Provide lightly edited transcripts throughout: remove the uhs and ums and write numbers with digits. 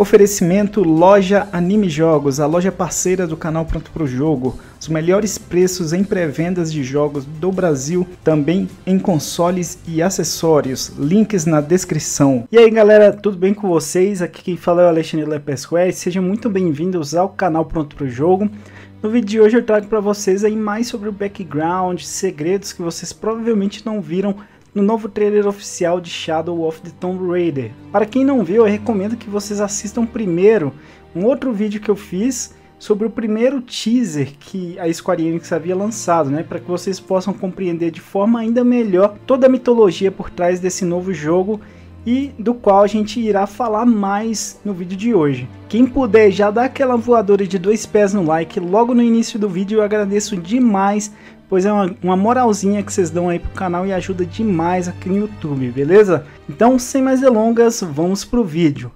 Oferecimento Loja Anime Jogos, a loja parceira do canal Pronto Pro Jogo. Os melhores preços em pré-vendas de jogos do Brasil, também em consoles e acessórios. Links na descrição. E aí galera, tudo bem com vocês? Aqui quem fala é o Alexandre Lepesquet. Sejam muito bem-vindos ao canal Pronto Pro Jogo. No vídeo de hoje eu trago para vocês aí mais sobre o background, segredos que vocês provavelmente não viram no novo trailer oficial de Shadow of the Tomb Raider. Para quem não viu, eu recomendo que vocês assistam primeiro um outro vídeo que eu fiz sobre o primeiro teaser que a Square Enix havia lançado, né, para que vocês possam compreender de forma ainda melhor toda a mitologia por trás desse novo jogo e do qual a gente irá falar mais no vídeo de hoje. Quem puder já dá aquela voadora de 2 pés no like logo no início do vídeo, eu agradeço demais, pois é uma moralzinha que vocês dão aí pro canal e ajuda demais aqui no YouTube, beleza? Então, sem mais delongas, vamos pro vídeo.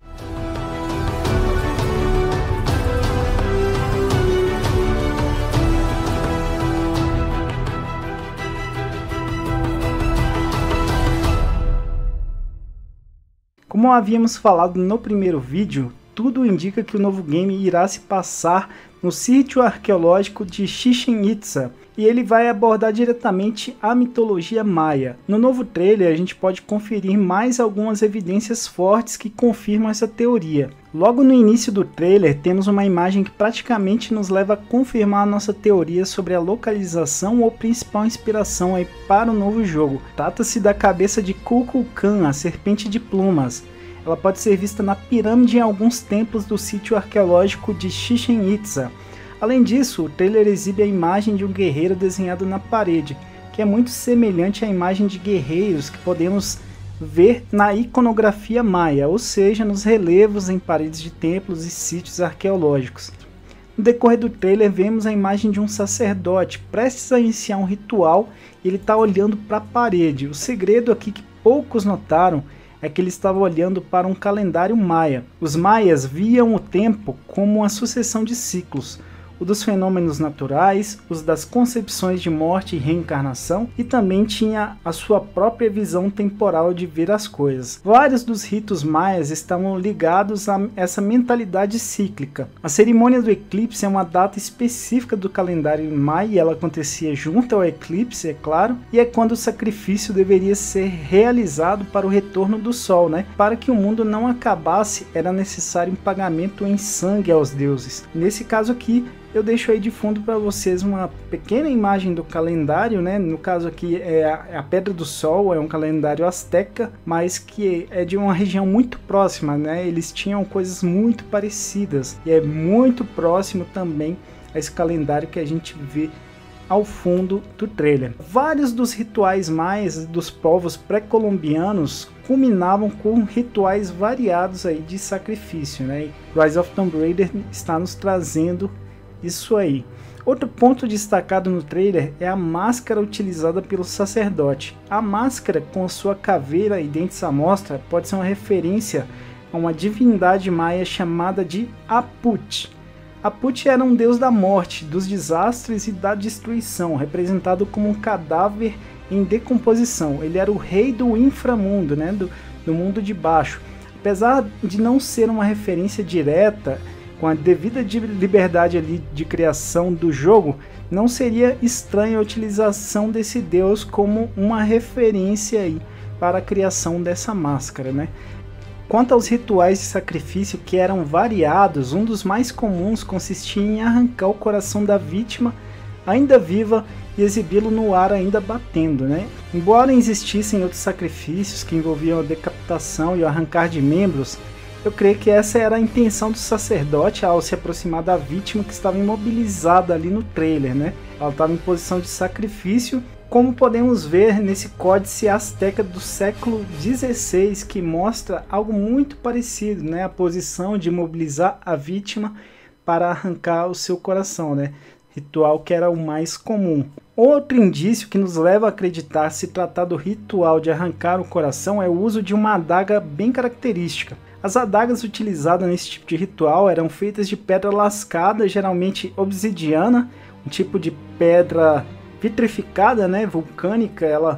Como havíamos falado no primeiro vídeo, tudo indica que o novo game irá se passar no sítio arqueológico de Chichén Itzá, e ele vai abordar diretamente a mitologia maia. No novo trailer a gente pode conferir mais algumas evidências fortes que confirmam essa teoria. Logo no início do trailer temos uma imagem que praticamente nos leva a confirmar a nossa teoria sobre a localização ou principal inspiração aí para o novo jogo. Trata-se da cabeça de Kukulkan, a serpente de plumas. Ela pode ser vista na pirâmide em alguns templos do sítio arqueológico de Chichén Itzá. Além disso, o trailer exibe a imagem de um guerreiro desenhado na parede, que é muito semelhante à imagem de guerreiros que podemos ver na iconografia maia, ou seja, nos relevos em paredes de templos e sítios arqueológicos. No decorrer do trailer vemos a imagem de um sacerdote prestes a iniciar um ritual e ele está olhando para a parede. O segredo aqui que poucos notaram é que ele estava olhando para um calendário maia. Os maias viam o tempo como uma sucessão de ciclos, o dos fenômenos naturais, os das concepções de morte e reencarnação, e também tinha a sua própria visão temporal de ver as coisas. Vários dos ritos maias estavam ligados a essa mentalidade cíclica. A cerimônia do eclipse é uma data específica do calendário maia, ela acontecia junto ao eclipse, é claro, e é quando o sacrifício deveria ser realizado para o retorno do sol, né? Para que o mundo não acabasse, era necessário um pagamento em sangue aos deuses. Nesse caso aqui, eu deixo aí de fundo para vocês uma pequena imagem do calendário, né? No caso aqui é a Pedra do Sol, é um calendário asteca, mas que é de uma região muito próxima, né? Eles tinham coisas muito parecidas e é muito próximo também a esse calendário que a gente vê ao fundo do trailer. Vários dos rituais maias dos povos pré-colombianos culminavam com rituais variados aí de sacrifício, né? Rise of Tomb Raider está nos trazendo isso aí. Outro ponto destacado no trailer é a máscara utilizada pelo sacerdote. A máscara com sua caveira e dentes à mostra pode ser uma referência a uma divindade maia chamada de Aput. Aput era um deus da morte, dos desastres e da destruição, representado como um cadáver em decomposição. Ele era o rei do inframundo, né, do mundo de baixo. Apesar de não ser uma referência direta, com a devida liberdade ali de criação do jogo, não seria estranha a utilização desse deus como uma referência aí para a criação dessa máscara, né? Quanto aos rituais de sacrifício, que eram variados, um dos mais comuns consistia em arrancar o coração da vítima ainda viva e exibi-lo no ar ainda batendo, né? Embora existissem outros sacrifícios que envolviam a decapitação e o arrancar de membros, eu creio que essa era a intenção do sacerdote ao se aproximar da vítima que estava imobilizada ali no trailer, né? Ela estava em posição de sacrifício, como podemos ver nesse códice asteca do século XVI, que mostra algo muito parecido, né? A posição de imobilizar a vítima para arrancar o seu coração, né? Ritual que era o mais comum. Outro indício que nos leva a acreditar se tratar do ritual de arrancar o coração é o uso de uma adaga bem característica. As adagas utilizadas nesse tipo de ritual eram feitas de pedra lascada, geralmente obsidiana, um tipo de pedra vitrificada, né, vulcânica, ela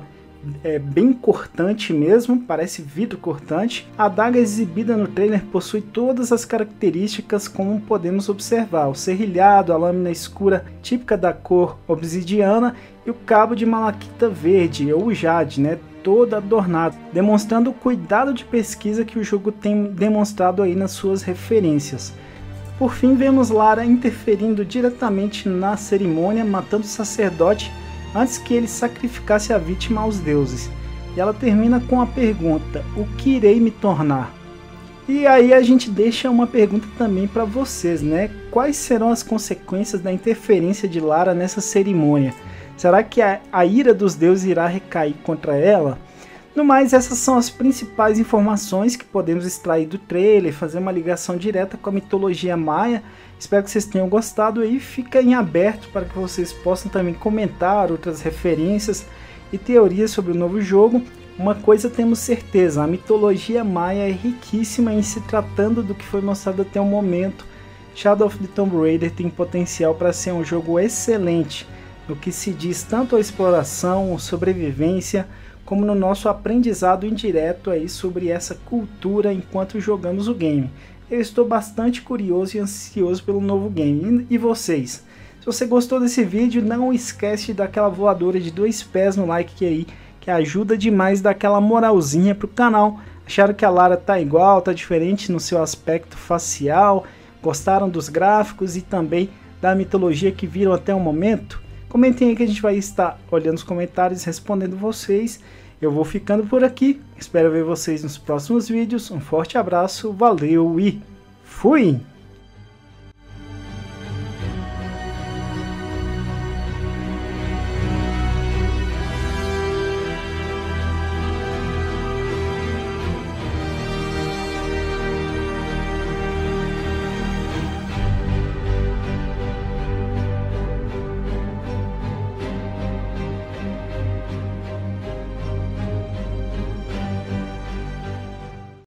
é bem cortante mesmo, parece vidro cortante. A adaga exibida no trailer possui todas as características como podemos observar: o serrilhado, a lâmina escura típica da cor obsidiana e o cabo de malaquita verde ou jade, né, todo adornado, demonstrando o cuidado de pesquisa que o jogo tem demonstrado aí nas suas referências. Por fim, vemos Lara interferindo diretamente na cerimônia, matando o sacerdote antes que ele sacrificasse a vítima aos deuses. E ela termina com a pergunta: o que irei me tornar? E aí a gente deixa uma pergunta também para vocês, né? Quais serão as consequências da interferência de Lara nessa cerimônia? Será que a ira dos deuses irá recair contra ela? No mais, essas são as principais informações que podemos extrair do trailer, fazer uma ligação direta com a mitologia maia. Espero que vocês tenham gostado e fica em aberto para que vocês possam também comentar outras referências e teorias sobre o novo jogo. Uma coisa temos certeza: a mitologia maia é riquíssima em se tratando do que foi mostrado até o momento. Shadow of the Tomb Raider tem potencial para ser um jogo excelente no que se diz tanto a exploração, sobrevivência, como no nosso aprendizado indireto aí sobre essa cultura enquanto jogamos o game. Eu estou bastante curioso e ansioso pelo novo game. E vocês? Se você gostou desse vídeo, não esquece de dar aquela voadora de 2 pés no like aí, que ajuda demais, dar aquela moralzinha pro canal. Acharam que a Lara tá igual, tá diferente no seu aspecto facial? Gostaram dos gráficos e também da mitologia que viram até o momento? Comentem aí que a gente vai estar olhando os comentários e respondendo vocês. Eu vou ficando por aqui, espero ver vocês nos próximos vídeos. Um forte abraço, valeu e fui!